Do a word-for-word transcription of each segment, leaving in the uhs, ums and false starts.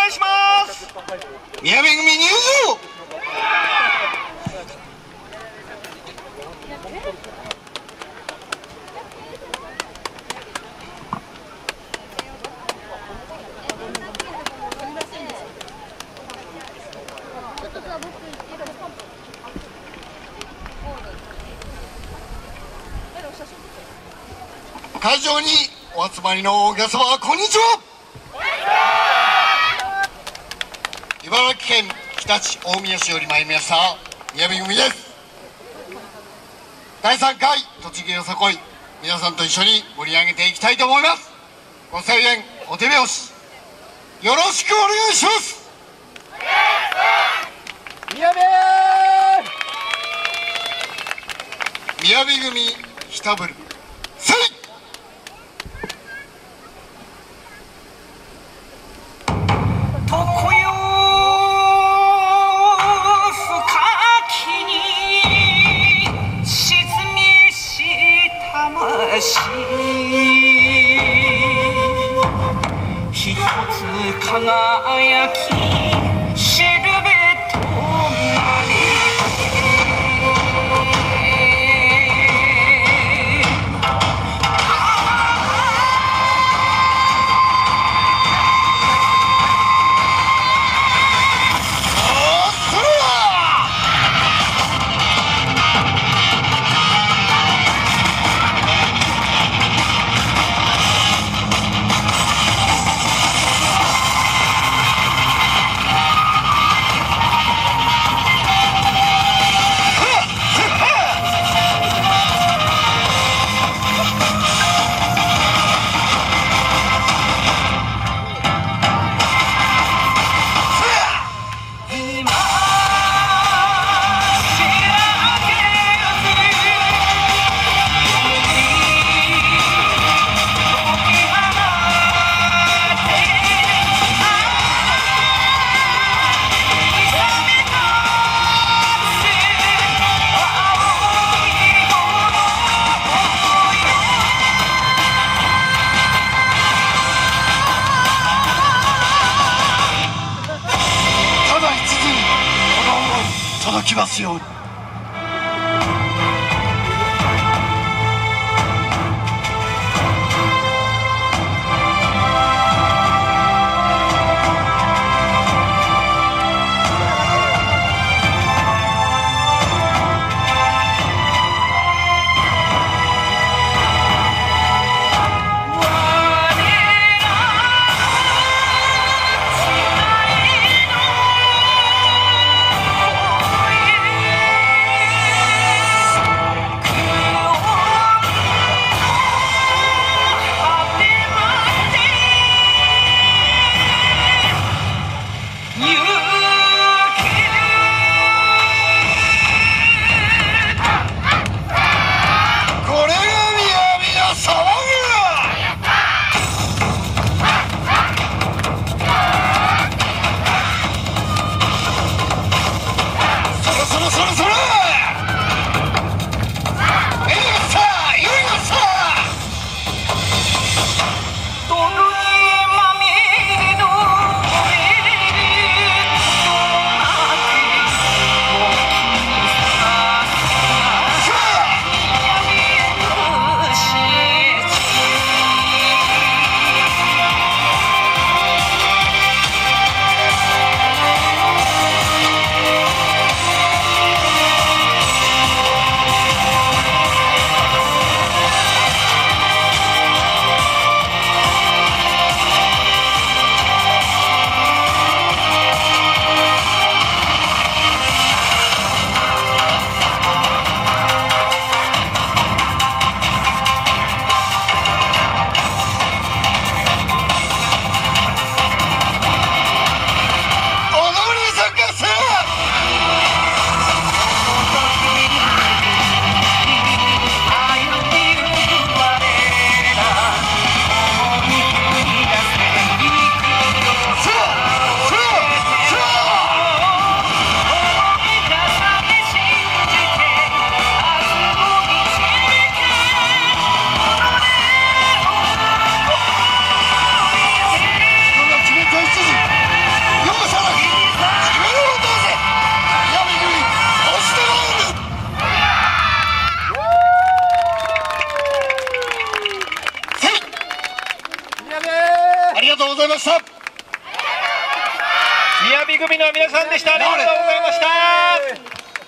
いします。 宮部組入場。会場にお集まりのお客様、こんにちは。茨城県常陸大宮市より参りました宮部組です。だいさんかい栃木よさこい、皆さんと一緒に盛り上げていきたいと思います。ご声援お手拍子よろしくお願いします。 宮部宮部組ひたぶるせい。 常世深きに沈みし魂、一つ輝きしるべとなり、 届きますように。 我らありがとうございました。 みやび組の皆さんでした。ありがとうございました。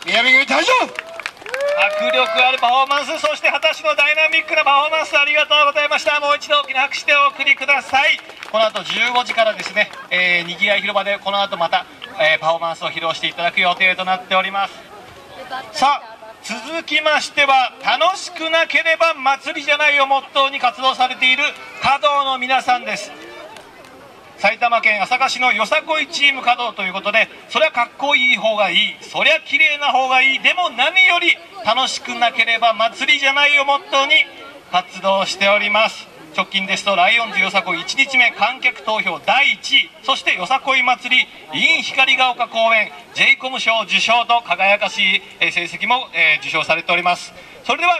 みやび組退場。 迫力あるパフォーマンス、そして果たしのダイナミックなパフォーマンス、ありがとうございました。もう一度大きな拍手でお送りください。この後じゅうごじからですね、えー、にぎわい広場でこの後また、えー、パフォーマンスを披露していただく予定となっております。さあ続きましては、楽しくなければ祭りじゃないをモットーに活動されている華道の皆さんです。埼玉県朝霞市のよさこいチーム華道ということで、そりゃかっこいい方がいい、そりゃ綺麗な方がいい、でも何より楽しくなければ祭りじゃないをモットーに活動しております。直近ですとライオンズよさこいいちにちめ観客投票だいいちい、そしてよさこい祭り in 光が丘公演 ジェイコム 賞受賞と輝かしい成績も受賞されております。それでは